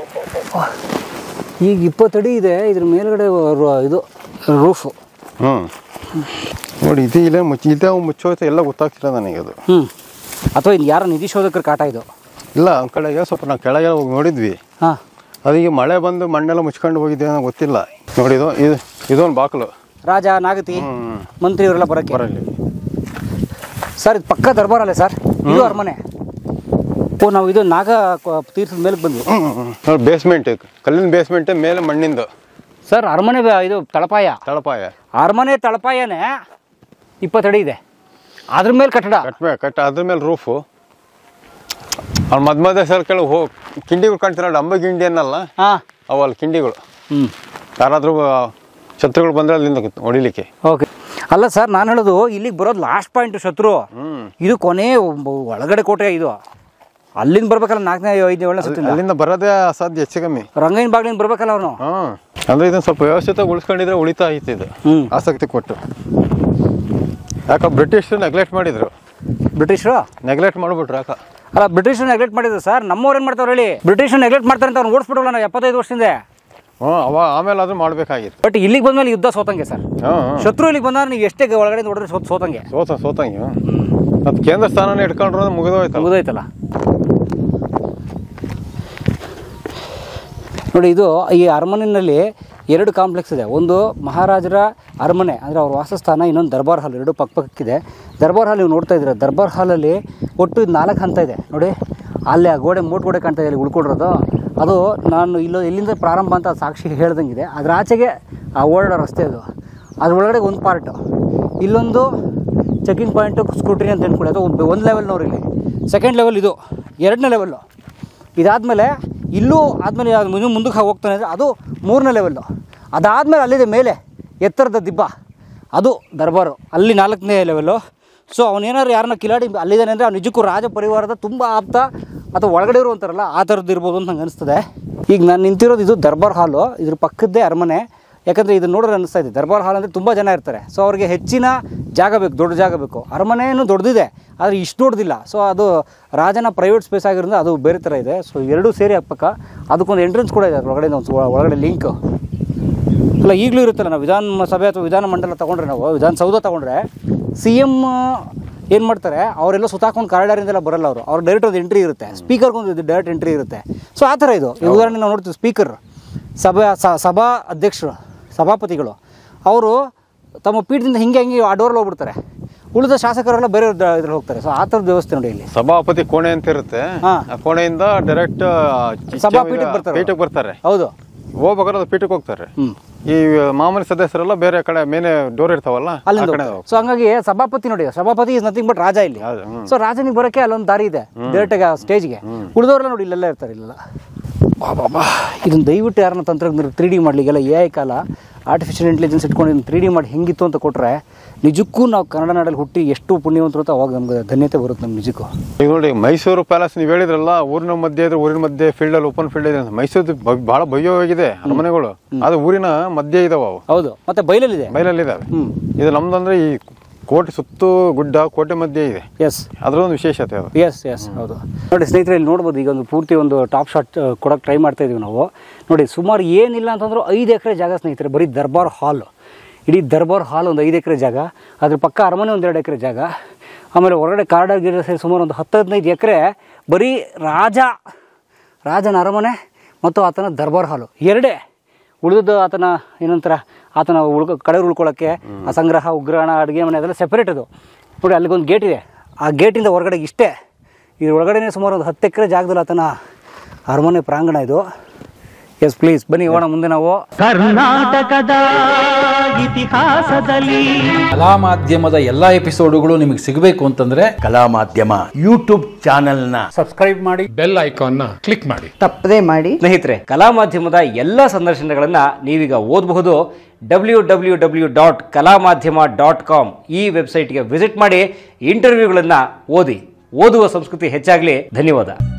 ಈಗ ಇಪ್ಪತ್ತಡಿ ಇದೆ, ಇದ್ರ ಮೇಲ್ಗಡೆ ಇದು ರೂಫು. ಹ್ಞೂ ನೋಡಿ, ಇದು ಇಲ್ಲ ಮುಚ್ಚಿ ಇದೇ ಮುಚ್ಚೋಯ್ತು, ಎಲ್ಲ ಗೊತ್ತಾಗ್ತಿಲ್ಲ ನನಗೆ ಅದು. ಹ್ಞೂ ಅಥವಾ ಇದು ಯಾರೋ ನಿಧಿ ಶೋಧಕರ ಕಾಟ ಇದು. ಇಲ್ಲ, ಆ ಕಡೆಗೆ ಸ್ವಲ್ಪ ನಾವು ಕೆಳಗೆ ಹೋಗಿ ನೋಡಿದ್ವಿ. ಹಾಂ, ಅದೀಗ ಮಳೆ ಬಂದು ಮಣ್ಣೆಲ್ಲ ಮುಚ್ಕೊಂಡು ಹೋಗಿದ್ದೆ ಅನ್ನೋ ಗೊತ್ತಿಲ್ಲ. ನೋಡಿದು ಇದು ಇದೊಂದು ಬಾಕ್ಲು. ರಾಜ, ನಾಗತಿ, ಮಂತ್ರಿ ಇವರೆಲ್ಲ ಬರೋಕ್ಕೆ ಬರಲಿ ಸರ್. ಇದು ಪಕ್ಕ ದರ್ಬಾರಲ್ಲೇ ಸರ್, ಇದು ಅರಮನೆ. ಓ, ನಾವು ಇದು ನಾಗ ತೀರ್ಥದ ಮೇಲೆ ಬಂದ್ವಿ. ನೋಡಿ ಬೇಸ್ಮೆಂಟ್, ಕಲ್ಲಿನ ಬೇಸ್ಮೆಂಟ್, ಮೇಲೆ ಮಣ್ಣಿಂದು ಸರ್. ಅರಮನೆ ಇದು ತಳಪಾಯ, ತಳಪಾಯ. ಅರಮನೆ ತಳಪಾಯನೇ ಇಪ್ಪತ್ತಡಿ ಇದೆ, ಅದ್ರ ಮೇಲೆ ಕಟ್ಟಡ ಕಟ್ಬೇ ಕಟ್ಟ ಅದ್ರ ಮೇಲೆ ರೂಫು. ಅವ್ನು ಮಧ್ಯ ಮಧ್ಯ ಸರ್ ಕೆಳಗೆ ಹೋಗಿ ಕಿಂಡಿಗಳು ಕಾಣ್ತೀರ, ಅಂಬ ಗಿಂಡಿ ಅನ್ನಲ್ಲ, ಹಾಂ ಅವಲ್ಲ ಕಿಂಡಿಗಳು. ಹ್ಞೂ ಯಾರಾದರೂ ಶತ್ರುಗಳು ಬಂದರೆ ಅಲ್ಲಿಂದ ಹೊಡಿಲಿಕ್ಕೆ. ಓಕೆ. ಅಲ್ಲ ಸರ್, ನಾನು ಹೇಳೋದು ಇಲ್ಲಿಗೆ ಬರೋದು ಲಾಸ್ಟ್ ಪಾಯಿಂಟ್ ಶತ್ರು. ಇದು ಕೊನೆ ಒಳಗಡೆ ಕೋಟೆ. ಇದು ಅಲ್ಲಿಂದ ಬರ್ಬೇಕಲ್ಲ, ನಾಲ್ಕನೇ ಐದನೇ ಏಳನೇ ಸುತ್ತಿಂದ. ಅಲ್ಲಿಂದ ಬರೋದೇ ಅಸಾಧ್ಯ, ಹೆಚ್ಚು ಕಮ್ಮಿ. ರಂಗೈನ ಬಾಗ್ಲಿಂದ ಬರ್ಬೇಕಲ್ಲ ಅವನು. ಹಾಂ, ಅಂದರೆ ಇದನ್ನು ಸ್ವಲ್ಪ ವ್ಯವಸ್ಥಿತ ಉಳಿಸ್ಕೊಂಡಿದ್ರೆ ಉಳಿತಾ ಐತಿ ಇದು, ಆಸಕ್ತಿ ಕೊಟ್ಟು. ಯಾಕೆ ಬ್ರಿಟಿಷರು ನೆಗ್ಲೆಕ್ಟ್ ಮಾಡಿದ್ರು, ಬ್ರಿಟಿಷರು ನೆಗ್ಲೆಕ್ಟ್ ಮಾಡಿಬಿಟ್ರು. ಯಾಕೆ ಅಲ್ಲ, ಬ್ರಿಟಿಷರು ನೆಗ್ಲೆಕ್ಟ್ ಮಾಡಿದ್ರು ಸರ್. ನಮ್ಮವ್ರು ಏನು ಮಾಡ್ತಾವ್ರು ಹೇಳಿ, ಬ್ರಿಟಿಷರು ನೆಗ್ಲೆಕ್ಟ್ ಮಾಡ್ತಾರೆ ಅಂತ ಅವ್ನು ಓಡಿಸ್ಬಿಡಲ್ಲ ನಾವು ಎಪ್ಪತ್ತೈದು ವರ್ಷದಿಂದ. ಹ್ಞೂ, ಅವ ಆಮೇಲೆ ಅದು ಮಾಡಬೇಕಾಗಿತ್ತು. ಬಟ್ ಇಲ್ಲಿಗೆ ಬಂದ್ಮೇಲೆ ಯುದ್ಧ ಸೋತಂಗೆ ಸರ್. ಹಾಂ, ಶತ್ರು ಇಲ್ಲಿಗೆ ಬಂದಾಗ ನೀವು ಎಷ್ಟೇ ಒಳಗಡೆ ನೋಡಿದ್ರೆ ಸೋತ್ ಸೋತಂಗೆ ಸೋತ ಸೋತಂಗೆ ಅದು ಕೇಂದ್ರ ಸ್ಥಾನನೇ ಇಟ್ಕೊಂಡ್ರೆ ಮುಗಿದೋಯ್ತು ಮುಗಿದೋಯ್ತಲ್ಲ. ನೋಡಿ, ಇದು ಈ ಅರಮನೆಯಲ್ಲಿ ಎರಡು ಕಾಂಪ್ಲೆಕ್ಸ್ ಇದೆ. ಒಂದು ಮಹಾರಾಜರ ಅರಮನೆ ಅಂದರೆ ಅವ್ರ ವಾಸಸ್ಥಾನ, ಇನ್ನೊಂದು ದರ್ಬಾರ್ ಹಾಲ್. ಎರಡು ಪಕ್ಕ ಪಕ್ಕಕ್ಕಿದೆ. ದರ್ಬಾರ್ ಹಾಲ್ ನೀವು ನೋಡ್ತಾ ಇದ್ದೀರಾ. ದರ್ಬಾರ್ ಹಾಲಲ್ಲಿ ಒಟ್ಟು ಇದು ನಾಲ್ಕು ಹಂತ ಇದೆ ನೋಡಿ. ಅಲ್ಲಿ ಆ ಗೋಡೆ ಮೋಟ್ ಗೋಡೆ ಕಾಣ್ತಾ ಇದೆ, ಅಲ್ಲಿ ಉಳ್ಕೊಡ್ರೋದು. ಅದು ನಾನು ಇಲ್ಲೋ ಎಲ್ಲಿಂದ ಪ್ರಾರಂಭ ಅಂತ ಸಾಕ್ಷಿ ಹೇಳ್ದಂಗಿದೆ. ಅದ್ರ ಆಚೆಗೆ ಆ ಓಡಾಡೋ ರಸ್ತೆ ಅದು. ಅದ್ರ ಒಳಗಡೆ ಒಂದು ಪಾರ್ಟು, ಇಲ್ಲೊಂದು ಚೆಕಿಂಗ್ ಪಾಯಿಂಟು, ಸ್ಕೂಟ್ರಿ ಅಂತ ಅಂದ್ಕೊಳ್ಳಿ. ಅದು ಒಂದು ಲೆವೆಲ್ ನೋಡಿ. ಇಲ್ಲಿ ಸೆಕೆಂಡ್ ಲೆವೆಲ್, ಇದು ಎರಡನೇ ಲೆವೆಲ್ಲು. ಇದಾದಮೇಲೆ ಇಲ್ಲೂ ಆದಮೇಲೆ ಅದು ಮುಂದಕ್ಕೆ ಹೋಗ್ತಾನೆ ಅಂದರೆ ಅದು ಮೂರನೇ ಲೆವೆಲ್ಲು. ಅದಾದಮೇಲೆ ಅಲ್ಲಿದೆ ಮೇಲೆ ಎತ್ತರದ ದಿಬ್ಬ, ಅದು ದರ್ಬಾರು, ಅಲ್ಲಿ ನಾಲ್ಕನೇ ಲೆವೆಲ್ಲು. ಸೊ ಅವನೇನಾದ್ರು ಯಾರನ್ನ ಕಿಲಾಡಿ ಅಲ್ಲಿದ್ದಾನೆ ಅಂದರೆ ಅವ್ನು ನಿಜಕ್ಕೂ ರಾಜ ಪರಿವಾರದ ತುಂಬ ಆಪ್ತ ಅಥವಾ ಒಳಗಡೆ ಇರುವಂತಾರಲ್ಲ ಆ ಥರದ್ದು ಇರ್ಬೋದು ಅಂತ ನಂಗೆ ಅನಿಸ್ತದೆ. ಈಗ ನಾನು ನಿಂತಿರೋದು ಇದು ದರ್ಬಾರ್ ಹಾಲು, ಇದ್ರ ಪಕ್ಕದ್ದೇ ಅರಮನೆ. ಯಾಕಂದರೆ ಇದನ್ನು ನೋಡಿದ್ರೆ ಅನ್ನಿಸ್ತಾ ಇದೆ ದರ್ಬಾರ್ ಹಾಲ್ ಅಂದರೆ ತುಂಬ ಜನ ಇರ್ತಾರೆ. ಸೊ ಅವ್ರಿಗೆ ಹೆಚ್ಚಿನ ಜಾಗ ಬೇಕು, ದೊಡ್ಡ ಜಾಗ ಬೇಕು. ಅರಮನೆಯೂ ದೊಡ್ಡದಿದೆ, ಆದರೆ ಇಷ್ಟು ದೊಡ್ಡದಿಲ್ಲ. ಸೊ ಅದು ರಾಜನ ಪ್ರೈವೇಟ್ ಸ್ಪೇಸ್ ಆಗಿರೋದ್ರಿಂದ ಅದು ಬೇರೆ ಥರ ಇದೆ. ಸೊ ಎರಡೂ ಸೇರಿ ಹಾಕ್ಬೇಕ. ಅದಕ್ಕೊಂದು ಎಂಟ್ರೆನ್ಸ್ ಕೂಡ ಇದೆ ಅದ್ರ ಒಳಗಡೆ, ಒಂದು ಒಳಗಡೆ ಲಿಂಕ್ ಅಲ್ಲ ಈಗಲೂ ಇರುತ್ತಲ್ಲ. ನಾವು ವಿಧಾನಸಭೆ ಅಥವಾ ವಿಧಾನಮಂಡಲ ತೊಗೊಂಡ್ರೆ, ನಾವು ವಿಧಾನಸೌಧ ತೊಗೊಂಡ್ರೆ ಸಿ ಎಮ್ ಏನು ಮಾಡ್ತಾರೆ, ಅವರೆಲ್ಲ ಸುತ್ತಾಕೊಂಡು ಕಾರಿಡಾರಿಂದೆಲ್ಲ ಬರಲ್ಲ. ಅವರು ಅವ್ರು ಡೈರೆಕ್ಟ್ ಒಂದು ಎಂಟ್ರಿ ಇರುತ್ತೆ, ಸ್ಪೀಕರ್ಗೊಂದು ಡೈರೆಕ್ಟ್ ಎಂಟ್ರಿ ಇರುತ್ತೆ. ಸೊ ಆ ಥರ ಇದು. ಈ ಉದಾಹರಣೆ ನಾವು ನೋಡ್ತೀವಿ, ಸ್ಪೀಕರ್ ಸಭಾ ಸಭಾ ಅಧ್ಯಕ್ಷರು, ಸಭಾಪತಿಗಳು ಅವರು ತಮ್ಮ ಪೀಠದಿಂದ ಹಿಂಗೆ ಹಿಂಗೆ ಆ ಡೋರಲ್ಲಿ ಹೋಗ್ಬಿಡ್ತಾರೆ. ಉಳಿದ ಶಾಸಕರೆಲ್ಲ ಬೇರೆ ಇದ್ರಲ್ಲಿ ಹೋಗ್ತಾರೆ. ಸೊ ಆ ಥರದ ವ್ಯವಸ್ಥೆ ನೋಡಿ ಇಲ್ಲಿ. ಸಭಾಪತಿ ಕೋಣೆ ಅಂತ ಇರುತ್ತೆ, ಆ ಕೋಣೆಯಿಂದ ಡೈರೆಕ್ಟ್ ಸಭಾಪೀಠಕ್ಕೆ ಬರ್ತಾರೆ. ಪೀಠಕ್ಕೆ ಬರ್ತಾರೆ. ಹೌದು, ಹೋಗ್ಬೇಕಾದ್ರೆ ಅದು ಪೀಠಕ್ಕೆ ಹೋಗ್ತಾರೆ. ಈ ಮಾಮೂಲಿ ಸದಸ್ಯರೆಲ್ಲ ಬೇರೆ ಕಡೆ ಮೇಲೆ ಡೋರ್ ಇರ್ತಾವಲ್ಲ ಅಲ್ಲಿಂದ. ಸೊ ಹಂಗಾಗಿ ಸಭಾಪತಿ ನೋಡಿ, ಸಭಾಪತಿ ಇಸ್ ನಥಿಂಗ್ ಬಟ್ ರಾಜ ಇಲ್ಲಿ. ಸೊ ರಾಜನಿಗೆ ಬರೋಕ್ಕೆ ಅಲ್ಲೊಂದು ದಾರಿ ಇದೆ ಡೈರೆಕ್ಟಾಗಿ ಸ್ಟೇಜ್ಗೆ. ಉಳಿದವರೆಲ್ಲ ನೋಡಿ ಇಲ್ಲೆಲ್ಲ ಇರ್ತಾರೆ. ಇಲ್ಲೆಲ್ಲ ಬಾಬಾ ಇದನ್ನು ದಯವಿಟ್ಟು ಯಾರನ್ನ ತಂತ್ರಜ್ಞರು ತ್ರೀ ಡಿ ಮಾಡಲಿಕ್ಕೆಲ್ಲ ಎ ಐ ಕಾಲ ಆರ್ಟಿಫಿಷಿಯಲ್ ಇಂಟೆಲಿಜೆನ್ಸ್ ಇಟ್ಕೊಂಡು ಇದನ್ನು ತ್ರೀ ಡಿ ಮಾಡಿ ಹೆಂಗಿತ್ತು ಅಂತ ಕೊಟ್ಟರೆ ನಿಜಕ್ಕೂ ನಾವು ಕನ್ನಡ ನಾಡಲ್ಲಿ ಹುಟ್ಟಿ ಎಷ್ಟು ಪುಣ್ಯವಂತರು ಅಂತ ಅವಾಗ ನಮ್ಗೆ ಧನ್ಯತೆ ಬರುತ್ತೆ ನಮ್ಮ ನಿಜಕ್ಕೂ. ಈಗ ನೋಡಿ ಮೈಸೂರು ಪ್ಯಾಲೇಸ್ ನೀವು ಹೇಳಿದ್ರಲ್ಲ, ಊರಿನ ಮಧ್ಯೆ ಇದ್ರೆ ಊರಿನ ಮಧ್ಯೆ ಫೀಲ್ಡಲ್ಲಿ ಓಪನ್ ಫೀಲ್ಡ್ ಇದೆ. ಮೈಸೂರು ಬಹಳ ಭವ್ಯವಾಗಿದೆ ಅರಮನೆಗಳು, ಅದು ಊರಿನ ಮಧ್ಯೆ ಇದಾವೆ ಅವು. ಹೌದು, ಮತ್ತೆ ಬೈಲಲ್ಲಿದೆ, ಬೈಲಲ್ಲಿದ್ದಾವೆ. ಇದು ನಮ್ದಂದ್ರೆ ಈ ಕೋಟೆ ಸುತ್ತು ಗುಡ್ಡ ಕೋಟೆ ಮಧ್ಯೆ ಇದೆ. ಎಸ್, ಅದರ ಒಂದು ವಿಶೇಷತೆ ಅದು. ಎಸ್ ಎಸ್ ಹೌದು. ನೋಡಿ ಸ್ನೇಹಿತರೆ, ಇಲ್ಲಿ ನೋಡ್ಬೋದು. ಈಗ ಒಂದು ಪೂರ್ತಿ ಒಂದು ಟಾಪ್ ಶಾಟ್ ಕೊಡೋಕೆ ಟ್ರೈ ಮಾಡ್ತಾ ಇದೀವಿ ನಾವು. ನೋಡಿ ಸುಮಾರು ಏನಿಲ್ಲ ಅಂತಂದ್ರೂ ಐದು ಎಕರೆ ಜಾಗ ಸ್ನೇಹಿತರೆ, ಬರೀ ದರ್ಬಾರ್ ಹಾಲ್. ಇಡೀ ದರ್ಬಾರ್ ಹಾಲ್ ಒಂದು ಐದು ಎಕರೆ ಜಾಗ, ಅದ್ರ ಪಕ್ಕ ಅರಮನೆ ಒಂದು ಎರಡು ಎಕರೆ ಜಾಗ, ಆಮೇಲೆ ಹೊರಗಡೆ ಕಾರಿಡಾರ್ ಗಿಡ ಸೇರಿ ಸುಮಾರು ಒಂದು ಹತ್ತು ಹದಿನೈದು ಎಕರೆ ಬರೀ ರಾಜ ರಾಜನ ಅರಮನೆ ಮತ್ತು ಆತನ ದರ್ಬಾರ್ ಹಾಲು ಎರಡೇ. ಉಳಿದು ಆತನ ಏನಂತಾರೆ, ಆತನ ಉಳ್ಕೊ ಕಡೆ ಉಳ್ಕೊಳ್ಳೋಕ್ಕೆ ಆ ಸಂಗ್ರಹ, ಉಗ್ರಾಣ, ಅಡುಗೆ ಮನೆ ಅದೆಲ್ಲ ಸೆಪರೇಟ್. ಅದು ನೋಡಿ ಅಲ್ಲಿಗೊಂದು ಗೇಟ್ ಇದೆ, ಆ ಗೇಟಿಂದ ಹೊರಗಡೆ ಇಷ್ಟೇ. ಇದ್ರ ಒಳಗಡೆ ಸುಮಾರು ಒಂದು ಹತ್ತು ಎಕರೆ ಜಾಗದಲ್ಲಿ ಆತನ ಅರಮನೆ ಪ್ರಾಂಗಣ ಇದು. ಎಸ್ ಪ್ಲೀಸ್ ಬನ್ನಿ ಹೋಗೋಣ ಮುಂದೆ ನಾವು. ಕರ್ನಾಟಕದ ಇತಿಹಾಸದಲ್ಲಿ ಕಲಾ ಮಾಧ್ಯಮದ ಎಲ್ಲಾ ಎಪಿಸೋಡುಗಳು ನಿಮಗೆ ಸಿಗಬೇಕು ಅಂತಂದ್ರೆ ಕಲಾ ಮಾಧ್ಯಮ ಯೂಟ್ಯೂಬ್ ಚಾನೆಲ್ನ ಸಬ್ಸ್ಕ್ರೈಬ್ ಮಾಡಿ, ಬೆಲ್ ಐಕಾನ್ನ ಕ್ಲಿಕ್ ಮಾಡಿ, ತಪ್ಪದೇ ಮಾಡಿ. ಸ್ನೇಹಿತರೆ, ಕಲಾ ಮಾಧ್ಯಮದ ಎಲ್ಲ ಸಂದರ್ಶನಗಳನ್ನು ನೀವೀಗ ಓದಬಹುದು. ಡಬ್ಲ್ಯೂ ಡಬ್ಲ್ಯೂ ಡಬ್ಲ್ಯೂ ಡಾಟ್ ಕಲಾ ಮಾಧ್ಯಮ ಡಾಟ್ ಕಾಮ್ ಈ ವೆಬ್ಸೈಟ್ಗೆ ವಿಸಿಟ್ ಮಾಡಿ ಇಂಟರ್ವ್ಯೂಗಳನ್ನು ಓದಿ. ಓದುವ ಸಂಸ್ಕೃತಿ ಹೆಚ್ಚಾಗಲಿ. ಧನ್ಯವಾದ.